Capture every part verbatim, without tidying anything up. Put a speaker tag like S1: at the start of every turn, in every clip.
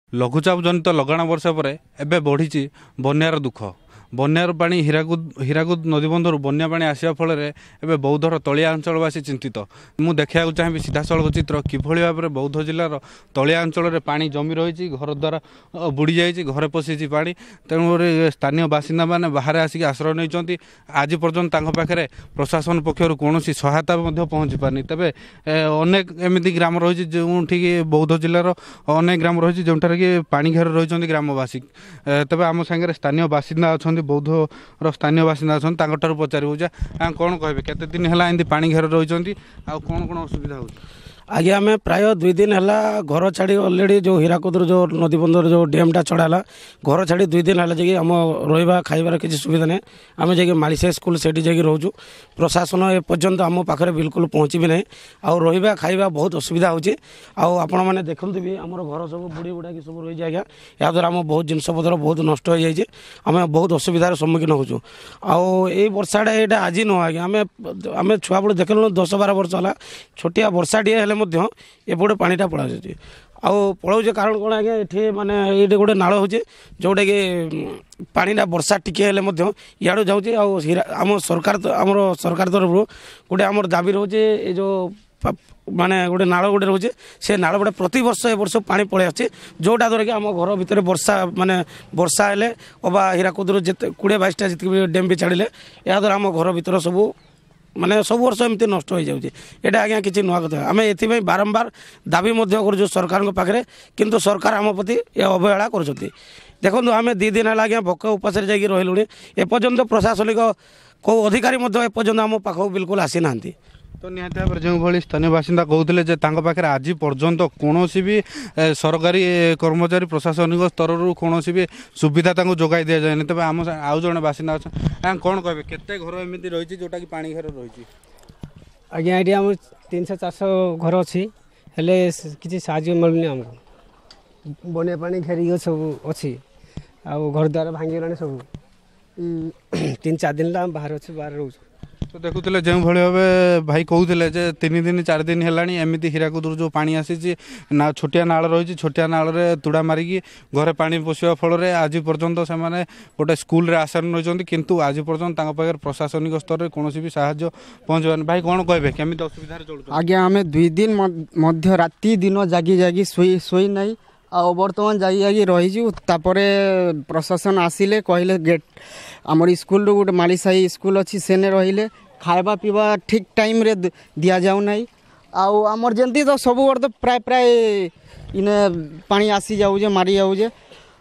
S1: लघुचाप जनित लगाण वर्षा पर एबे बढ़ी बन्यार दुख बन्यार पानी हीराकुद हीराकुद नदीबंधर बन्या पानी आसवा फल बौद्धर तलिया अंचलवासी चिंतित मु देखा चाहिए सीधासल चित्र किभली भाव में बौद्ध जिलार तलिया अंचल पानी जमी रही घर द्वारा बुड़ी जाइए घर पशिची पानी तेणुक स्थानीय बासिंदा मैंने बाहर आसिक आश्रय नहीं आज पर्यंत पाखे प्रशासन पक्षर कौन सहायता पहुँची पारनी तेरे अनेक एमती ग्राम रही जो बौद्ध जिलार अनेक ग्राम रही जो कि पानी घेर रही ग्रामवासी तेज आम सागर स्थानीय बासिंदा अच्छा बौद्धर स्थानीय बासिंदा अच्छा पचारू कौन कहे केते दिन है पानी घेर रही कौन कौन असुविधा हो
S2: आगे आम प्राय दुई दिन है घर छाड़ी अलरेडी जो हीराकुदर जो नदीबंधर जो डैमटा चढ़ाला घर छाड़ी दुई दिन है जी आम रहा खाइबार किसी सुविधा नहीं आम जा मालिसा स्कूल से रहुचु प्रशासन एपर्यंत आम पाखे बिल्कुल पहुँची भी ना आउ रहा खाइबा बहुत असुविधा होने देखते भी आम घर सब बुड़ी बुड़ा कि सब रही आज्ञा या द्वारा आम बहुत जिनपतर बहुत नष्ट हो जाए आम बहुत असुविधार सम्मुखीन होचु आई वर्षाटा यहाँ आज नुह आज्ञा आम आम छुआ बेलू देखल दस बार वर्ष है छोटिया वर्षाटे एपटे पानीटा पड़ा आउ पलाऊे कारण कौन आज्ञा ये माने ये गोटे नाल हो जोटा कि पानीटा वर्षा टिके इाड़ू जाऊँगी आम सरकार आम सरकार तरफ गोटे आम दाबी रोचे ये जो माने गोटे नाल गोटे रोचे से नाल गोटे प्रति वर्ष ए वर्ष पानी पड़े आसे जोटा द्वारा कि आम घर भितर वर्षा माने वर्षा हेले अबा हीराकुदर जिते कोड़े बाईसटा जी डैम भी छाड़े या द्वारा आम घर भितर सब माने सब वर्ष एमती नष्ट हो जाए यहाँ आज्ञा किसी नुआ कथा आम ए बारंबार दाबी कर सरकार पाखे किंतु सरकार आम प्रति अवहेला कर देखो आम दी दिन है आज्ञा भोक उपास जा रही एपर्यंत प्रशासनिक कौ अधिकारी एपर्यंत आम पाख बिल्कुल आसी ना
S1: तो निहती भाव जो भाई स्थानीय बासिंदा कहते पाखे आज पर्यंत कौन भी सरकारी कर्मचारी प्रशासनिक स्तर कौन भी सुविधा जोगाई दि जाए तेज आम आउ जड़े बासिंदा अच्छा कौन कहे केते घर एमती रही जोटा कि पानी घेर रही
S3: आज्ञा ये आम तीन सौ चार सौ घर अच्छी किसी साहय मिलूनी आमको बनिया पानी घेरिक सब अच्छी आ घर द्वार भांगी सब तीन चार दिन आम बाहर अच्छे बाहर रोच
S1: तो देखुले जो भाव भाई कहते तीन दिन चार दिन है एमती हीराकुदर जो पानी आसी ना छोटिया नाल रही छोटिया नाल तुड़ा मारिकी घरे पानी पशिया फल आज पर्यंत से गोटे स्कूल आश्रय नहीं किंतु आज पर्यंत पाखे प्रशासनिक स्तर में कौन भी साहाय्य पहुँचवानी भाई कौन कहे केमी असुविधा चलु
S4: आज्ञा आम दुई दिन मध्य राति दिन जागी जागी शोई शोई ना आ बर्तमान जागी जागी रहीजु तापर प्रशासन आसिले कहले गेट आमर स्कूल गोटे मालिसाई स्कूल अच्छी सेने रहिले खाइबा पीवा ठीक टाइम रे दिया जाऊ ना आउ आमर जंती तो सब वर्ष तो प्राय प्राय इने पानी आसी जाऊे मारी जाऊे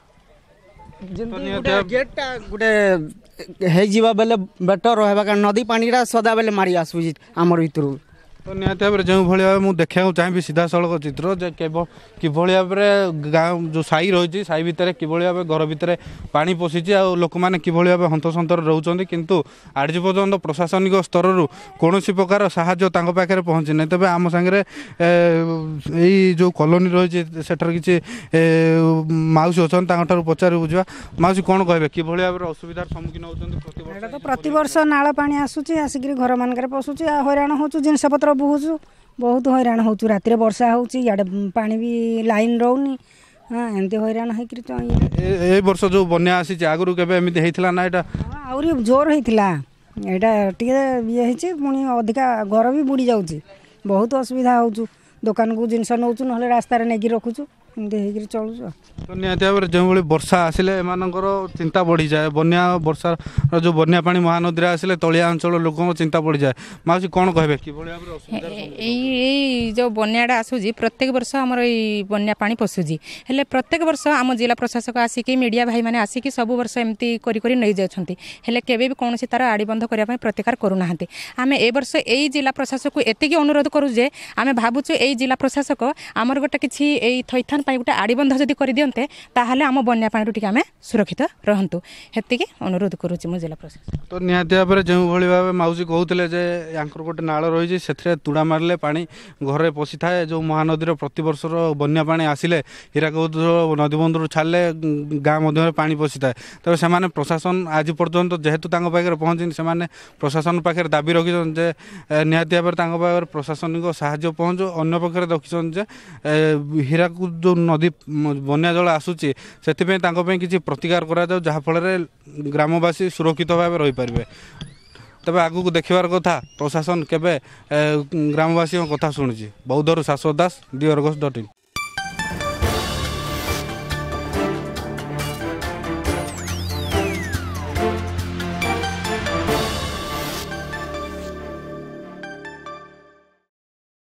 S4: गेटा गोटे हो बेले बेटर रहा नदी पानीटा सदा बेले मारी आसूँ आमर भर
S1: तो निहती भाव जो भाव मुझे देखा चाहिए सीधा सड़क चित्र केवल किभली भाव में गाँव जो साई रही साई भितर किभली भाव घर भितर पानी पशिची आ लोक मैंने किभली भाव हंतसंतर रोचे किंतु आज पर्यंत प्रशासनिक स्तर कौन प्रकार साहाय्य पाखे पहुँची ना तेज आम सागर यही जो कॉलोनी रही सेठार किसी माउसी अच्छा पचार बुझा माउसी कौन कहे किभली भाव में असुविधार सम्मुखीन होती
S5: तो प्रत वर्ष नाल पानी आसूँ आसिक घर मानक पशुची हैरान हो जिनपतर बुझु बहुत हैरान हो राति वर्षा होड़े पानी भी लाइन रोनी हाँ एमती हैरान हो
S1: वर्ष जो बन्या आसी आगुरी केमती होता ना यहाँ
S5: आहरी जोर होता यहाँ टे ये पुणी अधिका घर भी बुड़ी जाऊँगी बहुत असुविधा हो दुकान को जिनस नौ ना रास्तार नहीं रखुचु एमती चलुच
S1: तो निहती भाव में जो भाई वर्षा आसिले एमानकर चिंता बढ़ी जाए बन्या वर्षा जो बन्या पानी महानदी आसिले तलिया अंचल लोक चिंता बढ़ी जाए माउसी कौन कहे कि
S6: जो बन्याटा आसूँ प्रत्येक वर्ष आमर ये बन्या पानी पशुची हेले प्रत्येक वर्ष आम जिला प्रशासक आसिक मीडिया भाई मैंने आसिक सब वर्ष एमती करी नहीं जाती हेले केबे भी कौन तार आड़बंध करने प्रतिकार करूना आम ए वर्ष यही जिला प्रशासक को एति अनुरोध करूजे आम भावुँ यही जिला प्रशासक आमर गोटे किसी थैथान गोटे आड़बंध जदि कर दियंते ताहले आम बन्या पानी टिके आम सुरक्षित रहतु हेतिके अनुरोध करुच्ची मो जिला प्रशासन
S1: तो निहती भाव में जो भाव माउसी कहते यांकर गोटे नाल रही से तुड़ा मारे पानी घर पशि थाए जो महानदी प्रत वर्षर बन्या पानी आसिले हीराकुद नदीबंधु छाड़े गाँ मध्य पानी पशि थाए तेज से प्रशासन आज पर्यंत जेहेतु पाखे पहुँची से प्रशासन पाखे दाबी रखिछन जे निहती भाव में प्रशासनिक साहाय्य पहुँचो अन्य पक्षे रखिछन जे हीराकुद ଯେଉଁ ନଦୀ ବନ୍ୟା ଜଳ ଆସୁଛି ସେଥିପାଇଁ ତାଙ୍କ ପାଇଁ କିଛି ପ୍ରତିକାର କରାଯାଉ ଯାହାଫଳରେ ଗ୍ରାମବାସୀ ସୁରକ୍ଷିତ ଭାବେ ରହିପାରିବେ। ତେବେ ଆଗକୁ ଦେଖିବାର କଥା ପ୍ରଶାସନ କେବେ ଗ୍ରାମବାସୀଙ୍କ କଥା ଶୁଣୁଛି। ବୌଦ୍ଧରୁ Shashwat Das, the Argus dot in.